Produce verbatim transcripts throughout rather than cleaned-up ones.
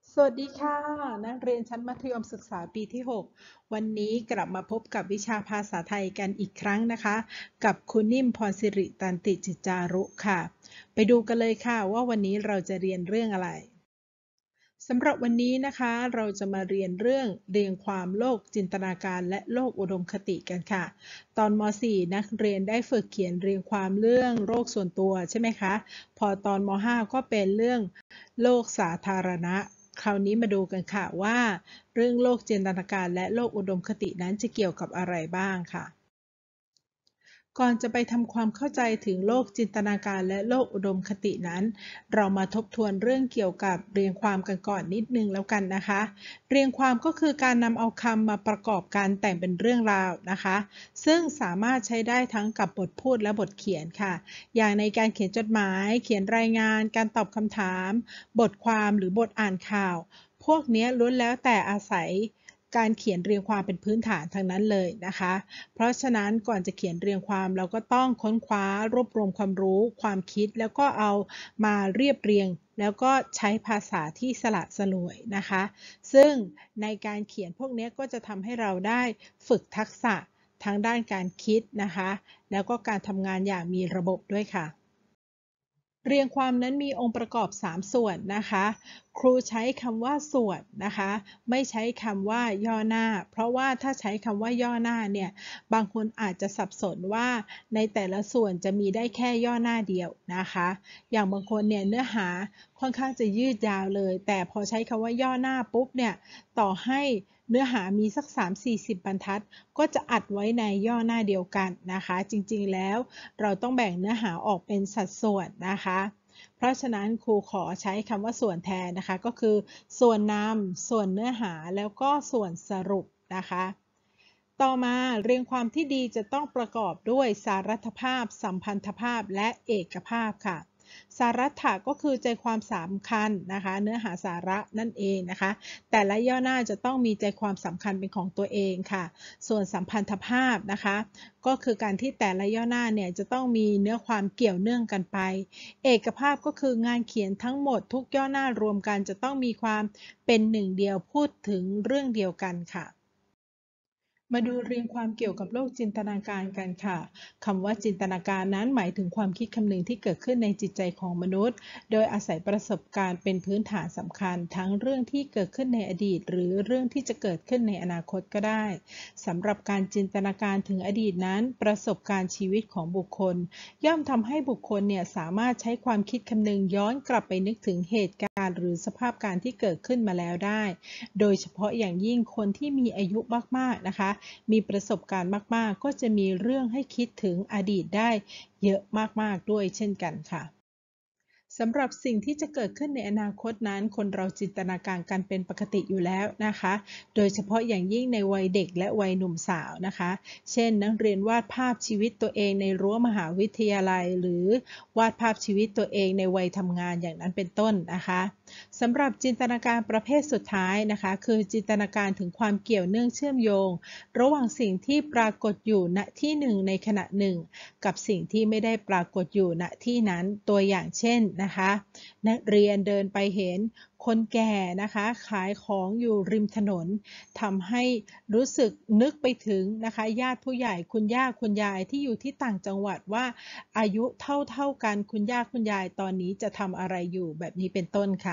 สวัสดีค่ะนักเรียนชั้นมัธยมศึกษาปีที่ หก วันนี้กลับมาพบกับวิชาภาษาไทยกันอีกครั้งนะคะกับคุณนิ่มพรสิริตันติจิตจารุค่ะไปดูกันเลยค่ะว่าวันนี้เราจะเรียนเรื่องอะไรสำหรับวันนี้นะคะเราจะมาเรียนเรื่องเรียงความโลกจินตนาการและโลกอุดมคติกันค่ะตอนม .สี่ นักเรียนได้ฝึกเขียนเรียงความเรื่องโลกส่วนตัวใช่ไหมคะพอตอนม .ห้า ก็เป็นเรื่องโลกสาธารณะคราวนี้มาดูกันค่ะว่าเรื่องโลกจินตนาการและโลกอุดมคตินั้นจะเกี่ยวกับอะไรบ้างค่ะ ก่อนจะไปทำความเข้าใจถึงโลกจินตนาการและโลกอุดมคตินั้น เรามาทบทวนเรื่องเกี่ยวกับเรียงความกันก่อนนิดนึงแล้วกันนะคะ เรียงความก็คือการนำเอาคำมาประกอบกันแต่งเป็นเรื่องราวนะคะ ซึ่งสามารถใช้ได้ทั้งกับบทพูดและบทเขียนค่ะ อย่างในการเขียนจดหมาย เขียนรายงาน การตอบคำถาม บทความหรือบทอ่านข่าว พวกนี้ล้วนแล้วแต่อาศัยการเขียนเรียงความเป็นพื้นฐานทั้งนั้นเลยนะคะ เพราะฉะนั้นก่อนจะเขียนเรียงความเราก็ต้องค้นคว้ารวบรวมความรู้ความคิดแล้วก็เอามาเรียบเรียงแล้วก็ใช้ภาษาที่สละสลวยนะคะซึ่งในการเขียนพวกนี้ก็จะทำให้เราได้ฝึกทักษะทางด้านการคิดนะคะแล้วก็การทำงานอย่างมีระบบด้วยค่ะ เรียงความนั้นมีองค์ประกอบสามส่วนนะคะครูใช้คำว่าส่วนนะคะไม่ใช้คำว่าย่อหน้าเพราะว่าถ้าใช้คำว่าย่อหน้าเนี่ยบางคนอาจจะสับสนว่าในแต่ละส่วนจะมีได้แค่ย่อหน้าเดียวนะคะอย่างบางคนเนี่ยเนื้อหาค่อนข้างจะยืดยาวเลยแต่พอใช้คำว่าย่อหน้าปุ๊บเนี่ยต่อให้เนื้อหามีสัก สามถึงสี่สิบ บรรทัดก็จะอัดไว้ในย่อหน้าเดียวกันนะคะจริงๆแล้วเราต้องแบ่งเนื้อหาออกเป็นสัดส่วนนะคะเพราะฉะนั้นครูขอใช้คำว่าส่วนแทนนะคะก็คือส่วนนำส่วนเนื้อหาแล้วก็ส่วนสรุปนะคะต่อมาเรียงความที่ดีจะต้องประกอบด้วยสารัตภาพสัมพันธภาพและเอกภาพค่ะ สารัตถะก็คือใจความสำคัญนะคะเนื้อหาสาระนั่นเองนะคะแต่ละย่อหน้าจะต้องมีใจความสำคัญเป็นของตัวเองค่ะส่วนสัมพันธภาพนะคะก็คือการที่แต่ละย่อหน้าเนี่ยจะต้องมีเนื้อความเกี่ยวเนื่องกันไปเอกภาพก็คืองานเขียนทั้งหมดทุกย่อหน้ารวมกันจะต้องมีความเป็นหนึ่งเดียวพูดถึงเรื่องเดียวกันค่ะ มาดูเรียงความเกี่ยวกับโลกจินตนาการกันค่ะคำว่าจินตนาการนั้นหมายถึงความคิดคำนึงที่เกิดขึ้นในจิตใจของมนุษย์โดยอาศัยประสบการณ์เป็นพื้นฐานสำคัญทั้งเรื่องที่เกิดขึ้นในอดีตหรือเรื่องที่จะเกิดขึ้นในอนาคตก็ได้สำหรับการจินตนาการถึงอดีตนั้นประสบการณ์ชีวิตของบุคคลย่อมทำให้บุคคลเนี่ยสามารถใช้ความคิดคำนึงย้อนกลับไปนึกถึงเหตุการณ์หรือสภาพการที่เกิดขึ้นมาแล้วได้โดยเฉพาะอย่างยิ่งคนที่มีอายุมากๆนะคะมีประสบการณ์มากๆก็จะมีเรื่องให้คิดถึงอดีตได้เยอะมากๆด้วยเช่นกันค่ะ สำหรับสิ่งที่จะเกิดขึ้นในอนาคตนั้นคนเราจินตนาการกันเป็นปกติอยู่แล้วนะคะโดยเฉพาะอย่างยิ่งในวัยเด็กและวัยหนุ่มสาวนะคะเช่นนักเรียนวาดภาพชีวิตตัวเองในรั้วมหาวิทยาลัยหรือวาดภาพชีวิตตัวเองในวัยทำงานอย่างนั้นเป็นต้นนะคะสำหรับจินตนาการประเภทสุดท้ายนะคะคือจินตนาการถึงความเกี่ยวเนื่องเชื่อมโยงระหว่างสิ่งที่ปรากฏอยู่ณที่หนึ่งในขณะหนึ่งกับสิ่งที่ไม่ได้ปรากฏอยู่ณที่นั้นตัวอย่างเช่นนะคะนักเรียนเดินไปเห็นคนแก่นะคะขายของอยู่ริมถนนทำให้รู้สึกนึกไปถึงนะคะญาติผู้ใหญ่คุณย่าคุณยายที่อยู่ที่ต่างจังหวัดว่าอายุเท่าๆกันคุณย่าคุณยายตอนนี้จะทำอะไรอยู่แบบนี้เป็นต้นค่ะ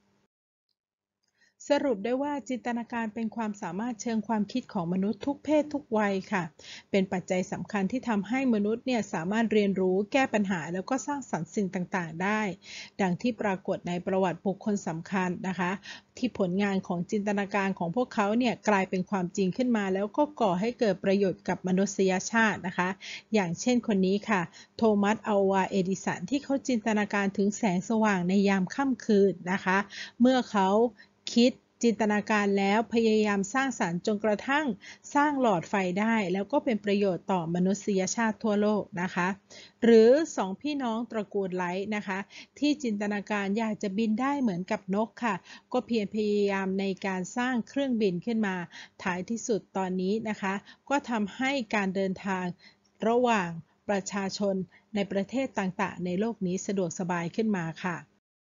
สรุปได้ว่าจินตนาการเป็นความสามารถเชิงความคิดของมนุษย์ทุกเพศทุกวัยค่ะเป็นปัจจัยสำคัญที่ทำให้มนุษย์เนี่ยสามารถเรียนรู้แก้ปัญหาแล้วก็สร้างสรรค์สิ่งต่างๆได้ดังที่ปรากฏในประวัติบุคคลสำคัญนะคะที่ผลงานของจินตนาการของพวกเขาเนี่ยกลายเป็นความจริงขึ้นมาแล้วก็ก่อให้เกิดประโยชน์กับมนุษยชาตินะคะอย่างเช่นคนนี้ค่ะโทมัสอัลวาเอดิสันที่เขาจินตนาการถึงแสงสว่างในยามค่ำคืนนะคะเมื่อเขาคิดจินตนาการแล้วพยายามสร้างสรรค์จนกระทั่งสร้างหลอดไฟได้แล้วก็เป็นประโยชน์ต่อมนุษยชาติทั่วโลกนะคะหรือสองพี่น้องตระกูลไลท์นะคะที่จินตนาการอยากจะบินได้เหมือนกับนกค่ะก็เพียรพยายามในการสร้างเครื่องบินขึ้นมาท้ายที่สุดตอนนี้นะคะก็ทำให้การเดินทางระหว่างประชาชนในประเทศต่างๆในโลกนี้สะดวกสบายขึ้นมาค่ะ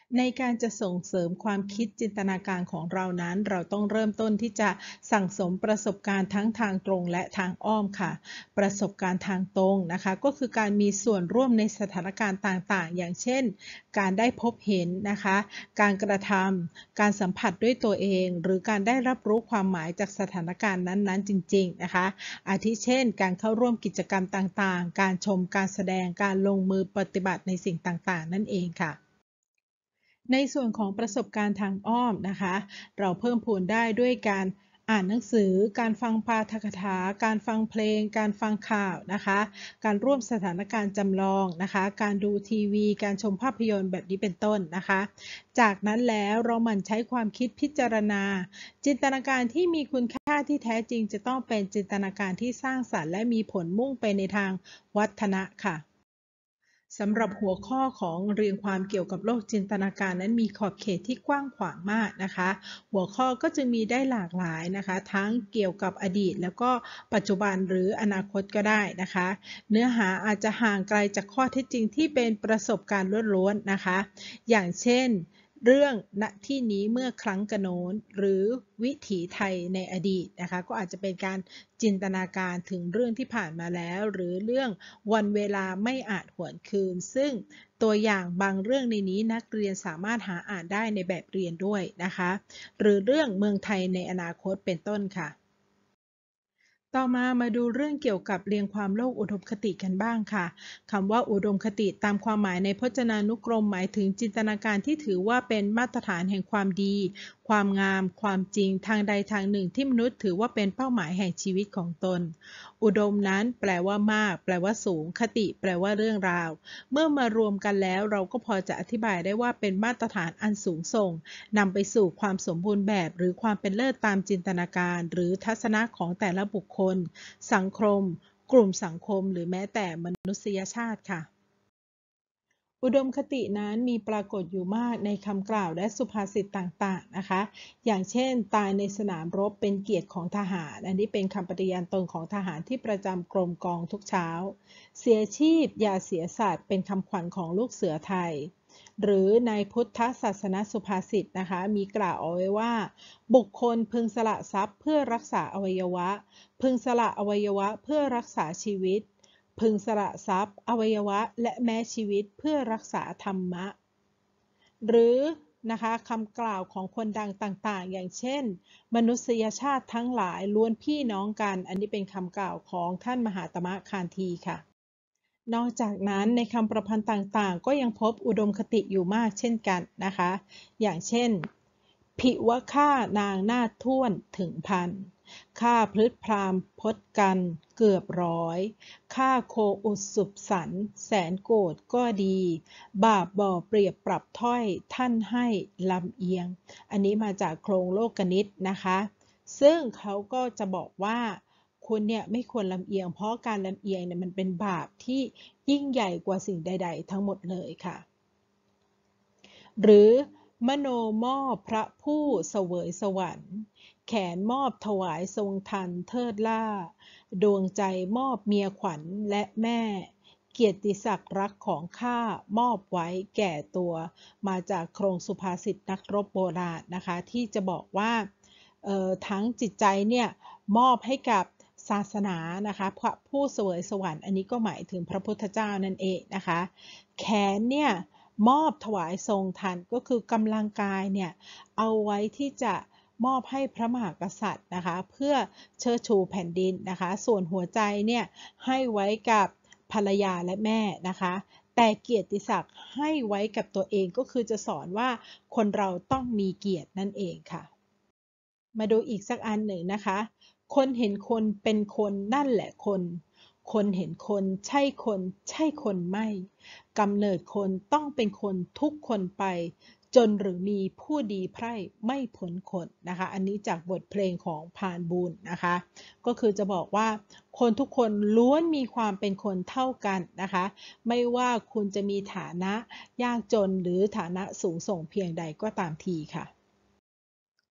ในการจะส่งเสริมความคิดจินตนาการของเรานั้นเราต้องเริ่มต้นที่จะสั่งสมประสบการณ์ทั้งทางตรงและทางอ้อมค่ะประสบการณ์ทางตรงนะคะก็คือการมีส่วนร่วมในสถานการณ์ต่างๆอย่างเช่นการได้พบเห็นนะคะการกระทำการสัมผัสด้วยตัวเองหรือการได้รับรู้ความหมายจากสถานการณ์นั้นๆจริงๆนะคะอาทิเช่นการเข้าร่วมกิจกรรมต่างๆการชมการแสดงการลงมือปฏิบัติในสิ่งต่างๆนั่นเองค่ะในส่วนของประสบการณ์ทางอ้อมนะคะเราเพิ่มพูนได้ด้วยการอ่านหนังสือการฟังปาฐกถาการฟังเพลงการฟังข่าวนะคะการร่วมสถานการณ์จำลองนะคะการดูทีวีการชมภาพยนตร์แบบนี้เป็นต้นนะคะจากนั้นแล้วเราหมั่นใช้ความคิดพิจารณาจินตนาการที่มีคุณค่าที่แท้จริงจะต้องเป็นจินตนาการที่สร้างสรรค์และมีผลมุ่งไปในทางวัฒนะค่ะ สำหรับหัวข้อของเรียงความเกี่ยวกับโลกจินตนาการนั้นมีขอบเขตที่กว้างขวางมากนะคะหัวข้อก็จะมีได้หลากหลายนะคะทั้งเกี่ยวกับอดีตแล้วก็ปัจจุบันหรืออนาคตก็ได้นะคะเนื้อหาอาจจะห่างไกลจากข้อเท็จจริงที่เป็นประสบการณ์ล้วนๆนะคะอย่างเช่นเรื่องณที่นี้เมื่อครั้งกะโน้นหรือวิถีไทยในอดีตนะคะก็อาจจะเป็นการจินตนาการถึงเรื่องที่ผ่านมาแล้วหรือเรื่องวันเวลาไม่อาจหวนคืนซึ่งตัวอย่างบางเรื่องในนี้นักเรียนสามารถหาอ่านได้ในแบบเรียนด้วยนะคะหรือเรื่องเมืองไทยในอนาคตเป็นต้นค่ะต่อมามาดูเรื่องเกี่ยวกับเรียงความโลกอุดมคติกันบ้างค่ะคำว่าอุดมคติตามความหมายในพจนานุกรมหมายถึงจินตนาการที่ถือว่าเป็นมาตรฐานแห่งความดีความงามความจริงทางใดทางหนึ่งที่มนุษย์ถือว่าเป็นเป้าหมายแห่งชีวิตของตนอุดมนั้นแปลว่ามากแปลว่าสูงคติแปลว่าเรื่องราวเมื่อมารวมกันแล้วเราก็พอจะอธิบายได้ว่าเป็นมาตรฐานอันสูงส่งนำไปสู่ความสมบูรณ์แบบหรือความเป็นเลิศตามจินตนาการหรือทัศนะของแต่ละบุคคลสังคมกลุ่มสังคมหรือแม้แต่มนุษยชาติค่ะอุดมคตินั้นมีปรากฏอยู่มากในคำกล่าวและสุภาษิตต่างๆนะคะอย่างเช่นตายในสนามรบเป็นเกียรติของทหารอันนี้เป็นคำปฏิญาณตนของทหารที่ประจำกรมกองทุกเช้าเสียชีพอย่าเสียสัตว์เป็นคำขวัญของลูกเสือไทยหรือในพุทธศาสนสุภาษิตนะคะมีกล่าวเอาไว้ว่าบุคคลพึงสละทรัพย์เพื่อรักษาอวัยวะพึงสละอวัยวะเพื่อรักษาชีวิตพึงสละทรัพย์อวัยวะและแม้ชีวิตเพื่อรักษาธรรมะหรือนะคะคำกล่าวของคนดังต่างๆอย่างเช่นมนุษยชาติทั้งหลายล้วนพี่น้องกันอันนี้เป็นคำกล่าวของท่านมหาตมะคานธีค่ะนอกจากนั้นในคำประพันธ์ต่างๆก็ยังพบอุดมคติอยู่มากเช่นกันนะคะอย่างเช่นภิวะฆ่านางนาถถ้วนถึงพันฆ่าพฤษพราหมณ์พจน์กันเกือบร้อยฆ่าโคอุดสุบสันแสนโกรธก็ดีบาปบ่อเปรียบปรับถ้อยท่านให้ลำเอียงอันนี้มาจากโครงโลกนิตนะคะซึ่งเขาก็จะบอกว่าคุณเนี่ยไม่ควรลำเอียงเพราะการลำเอียงเนี่ยมันเป็นบาปที่ยิ่งใหญ่กว่าสิ่งใดๆทั้งหมดเลยค่ะหรือมโนมอบพระผู้เสวยสวรรค์แขนมอบถวายทรงทันเทิดล่าดวงใจมอบเมียขวัญและแม่เกียรติศักดิ์รักของข้ามอบไว้แก่ตัวมาจากโครงสุภาษิตนักรบโบราณนะคะที่จะบอกว่าทั้งจิตใจเนี่ยมอบให้กับศาสนานะคะพระผู้เสวยสวรรค์อันนี้ก็หมายถึงพระพุทธเจ้านั่นเองนะคะแขนเนี่ยมอบถวายทรงทันก็คือกำลังกายเนี่ยเอาไว้ที่จะมอบให้พระมหากษัตริย์นะคะเพื่อเชิดชูแผ่นดินนะคะส่วนหัวใจเนี่ยให้ไว้กับภรรยาและแม่นะคะแต่เกียรติศักดิ์ให้ไว้กับตัวเองก็คือจะสอนว่าคนเราต้องมีเกียรตินั่นเองค่ะมาดูอีกสักอันหนึ่งนะคะคนเห็นคนเป็นคนนั่นแหละคนคนเห็นคนใช่คนใช่คนไม่กำเนิดคนต้องเป็นคนทุกคนไปจนหรือมีผู้ดีไพร่ไม่พ้นคนนะคะอันนี้จากบทเพลงของพานบุญนะคะก็คือจะบอกว่าคนทุกคนล้วนมีความเป็นคนเท่ากันนะคะไม่ว่าคุณจะมีฐานะยากจนหรือฐานะสูงส่งเพียงใดก็ตามทีค่ะ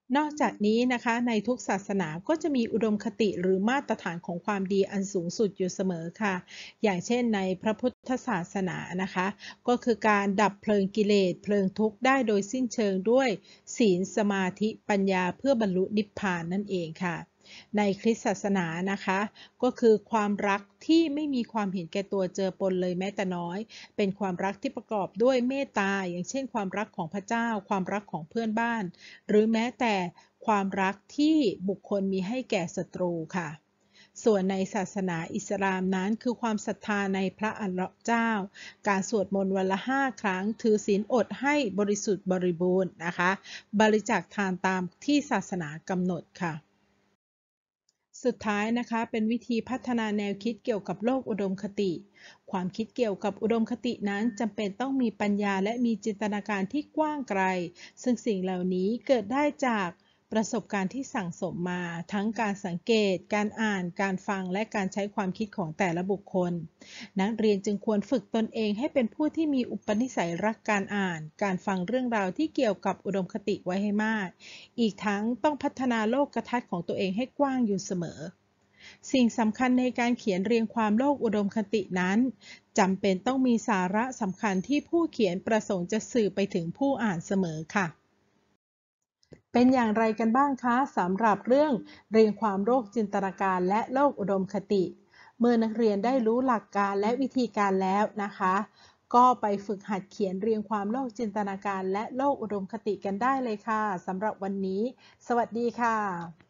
นอกจากนี้นะคะในทุกศาสนาก็จะมีอุดมคติหรือมาตรฐานของความดีอันสูงสุดอยู่เสมอค่ะอย่างเช่นในพระพุทธศาสนานะคะก็คือการดับเพลิงกิเลสเพลิงทุกข์ได้โดยสิ้นเชิงด้วยศีลสมาธิปัญญาเพื่อบรรลุนิพพานนั่นเองค่ะในคริสตศาสนานะคะก็คือความรักที่ไม่มีความเห็นแก่ตัวเจือปนเลยแม้แต่น้อยเป็นความรักที่ประกอบด้วยเมตตาอย่างเช่นความรักของพระเจ้าความรักของเพื่อนบ้านหรือแม้แต่ความรักที่บุคคลมีให้แก่ศัตรูค่ะส่วนในศาสนาอิสลามนั้นคือความศรัทธาในพระอัลเลาะห์เจ้าการสวดมนต์วันละห้าครั้งถือศีลอดให้บริสุทธิ์บริบูรณ์นะคะบริจาคทานตามที่ศาสนากำหนดค่ะ สุดท้ายนะคะเป็นวิธีพัฒนาแนวคิดเกี่ยวกับโลกอุดมคติ ความคิดเกี่ยวกับอุดมคตินั้นจำเป็นต้องมีปัญญาและมีจินตนาการที่กว้างไกล ซึ่งสิ่งเหล่านี้เกิดได้จากประสบการณ์ที่สั่งสมมาทั้งการสังเกต การอ่าน การฟัง และการใช้ความคิดของแต่ละบุคคล นักเรียนจึงควรฝึกตนเองให้เป็นผู้ที่มีอุปนิสัยรักการอ่าน การฟังเรื่องราวที่เกี่ยวกับอุดมคติไว้ให้มาก อีกทั้งต้องพัฒนาโลกทัศน์ของตัวเองให้กว้างอยู่เสมอ สิ่งสำคัญในการเขียนเรียงความโลกอุดมคตินั้นจำเป็นต้องมีสาระสำคัญที่ผู้เขียนประสงค์จะสื่อไปถึงผู้อ่านเสมอค่ะ เป็นอย่างไรกันบ้างคะสำหรับเรื่องเรียงความโลกจินตนาการและโลกอุดมคติ เมื่อนักเรียนได้รู้หลักการและวิธีการแล้วนะคะก็ไปฝึกหัดเขียนเรียงความโลกจินตนาการและโลกอุดมคติกันได้เลยค่ะสำหรับวันนี้สวัสดีค่ะ